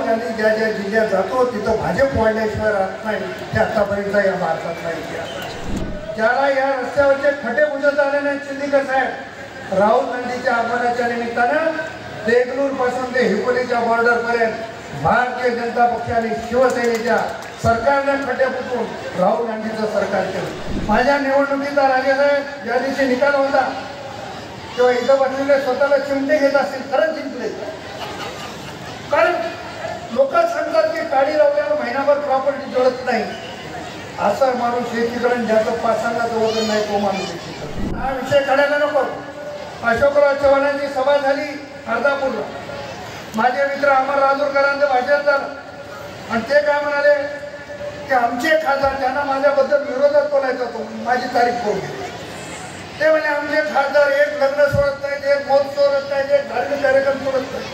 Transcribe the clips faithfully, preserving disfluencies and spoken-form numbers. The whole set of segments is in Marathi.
गांधी ज्या ज्या जिल्ह्यात जातो तिथं भाजप वाढल्याशिवाय राहत नाही, हे आतापर्यंत या भारतातला इतिहास. ज्याला या रस्त्यावरचे खड्डे बुजत आले नाही चिंदीकर साहेब, राहुल गांधीच्या आगमनाच्या निमित्तानं देगलूर पासून ते हिपोलीच्या बॉर्डर पर्यंत भारतीय जनता पक्षाने शिवसेनेच्या सरकारने खड्डे बुजवून राहुल गांधीचं सरकार केलं. माझ्या निवडणुकीचा राजेसाहेब ज्या दिवशी निकाल होता तेव्हा इथं बसलेले स्वतःला चिमटे घेत असतील, खरंच जिंकले. कारण लोक सांगतात की काडी लावल्यावर महिनाभर प्रॉपर्टी जोडत नाही. असा माणूस शेतीकडून ज्याचं पासांगाचं वजन नाही तो माणूस शेती. हा विषय काढायला नको. अशोकराव चव्हाणांची सभा झाली अर्धापूरला. माझे मित्र अमर राजूरकरांचं भाषण झालं आणि ते काय म्हणाले की आमचे खासदार, त्यांना माझ्याबद्दल विरोधात बोलायचं होतं, माझी तारीख कोण गेली. ते म्हणजे आमचे खासदार एक लग्न सोडत नाहीत, एक मौत सोडत नाहीत, एक धार्मिक कार्यक्रम सोडत नाही.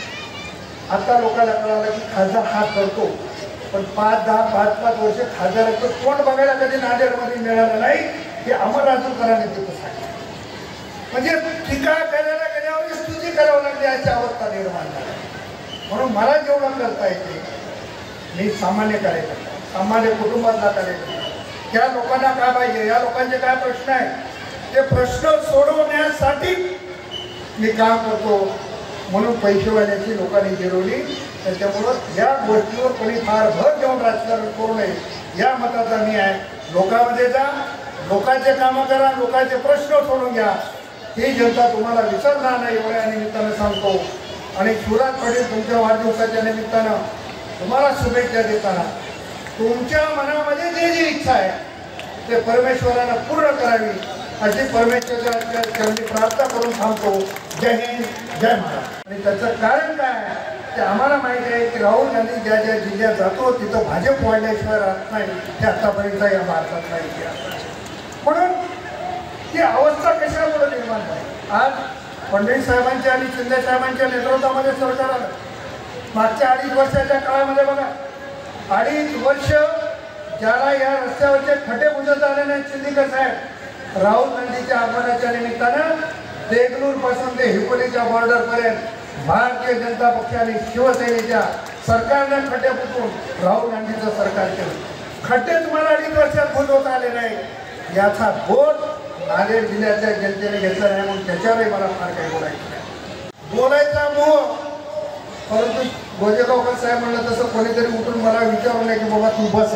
आता लोकांना कळालं की खासदार हा करतो, पण पाच दहा पाच पाच वर्ष खासदाराचं तोंड बघायला कधी नांदेडमध्ये मिळालं नाही, हे अमर राजूरकरांनी तिथं सांगितलं. म्हणजे टीका करायला गेल्यावर स्तुती करावं लागली अशी अवस्था निर्माण झाली. म्हणून मला जेवढं करता येते, मी सामान्य कार्यकर्ता, सामान्य कुटुंबातला कार्यकर्ता, त्या लोकांना काय पाहिजे, या लोकांचे काय प्रश्न आहेत ते प्रश्न सोडवण्यासाठी मी काम करतो. म्हणून पैसेवाल्याची लोकांनी गिरवली. त्याच्यामुळं या गोष्टीवर कोणी फार भर देऊन राजकारण करू नये या मताचा मी आहे. लोकांमध्ये जा, लोकांचे कामं करा, लोकांचे प्रश्न सोडून घ्या. ही जनता तुम्हाला विसरणार नाही एवढ्या निमित्तानं सांगतो. आणि शिवराज पाटील तुमच्या वाढदिवसाच्या निमित्तानं तुम्हाला शुभेच्छा देताना तुमच्या मनामध्ये जे जी इच्छा आहे ते परमेश्वरानं पूर्ण करावी अशी परमेश्वराच्या चरणी प्रार्थना करून थांबतो. जय हिंद, जय महाराष्ट्र. आणि त्याचं कारण काय आहे ते आम्हाला माहिती आहे की राहुल गांधी ज्या ज्या जिल्ह्यात जातो तिथं भाजप वाढल्याशिवाय राहत नाही, हे आतापर्यंत या भारतातला इतिहास. म्हणून ती अवस्था कशामुळे निर्माण झाली. आज फडणवीस साहेबांच्या आणि शिंदे साहेबांच्या नेतृत्वामध्ये सरकार आलं. मागच्या अडीच वर्षाच्या काळामध्ये बघा, अडीच वर्ष ज्याला या रस्त्यावरचे खड्डे बुजत आले नाही चिंदीकर साहेब, राहुल गांधीच्या आगमनाच्या निमित्तानं देगलूर पासून ते हिपोलीच्या बॉर्डर पर्यंत भारतीय जनता पक्षाने शिवसेनेच्या सरकारने खड्डे बुजवून राहुल गांधीचं सरकार केलं. खड्डे तुम्हाला अडीच वर्षात बुजवता आले नाही, याचा बोध नांदेड जिल्ह्याच्या जनतेने घेतला नाही. म्हणून त्याच्यावरही मला फार काही बोलायचं नाही. बोलायचा मोह. परंतु गोजेगावकर साहेब म्हणलं तसं कोणीतरी उठून मला विचारू नये की बाबा तू बसा,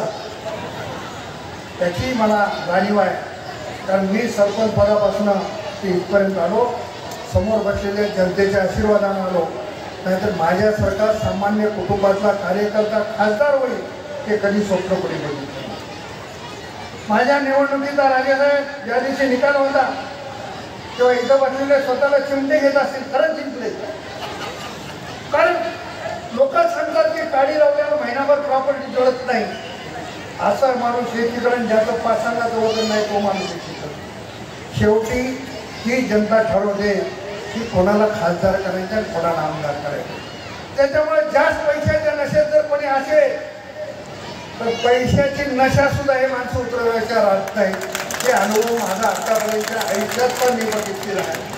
त्याची मला जाणीव आहे. कारण मी सरपंच पदापासून ते इथपर्यंत आलो, समोर बसलेल्या जनतेच्या आशीर्वादाने आलो. नाहीतर माझ्यासारखा सामान्य कुटुंबातला कार्यकर्ता खासदार होईल हे कधी स्वप्न कोणी बघितलं. माझ्या निवडणुकीचा राजेसाहेब ज्या दिवशी निकाल होता तेव्हा इथं बसलेले स्वतःला चिमटे घेत असतील, खरंच जिंकले. कारण लोक सांगतात की काडी लावल्यावर महिनाभर प्रॉपर्टी जोडत नाही. असा माणूस शेतीकडून ज्याचं पासांगाचं वजन नाही तो माणूस शेती. शेवटी ही जनता ठरवते की कोणाला खासदार करायचं आणि कोणाला आमदार करायचं. त्याच्यामुळे जास्त पैशाच्या नशेत जर कोणी असेल तर पैशाची नशा सुद्धा हे माणसं उतरवायच्या राहत नाही. हे अनुभव माझा आतापर्यंत आयुष्यात पण मी बघितलेला आहे.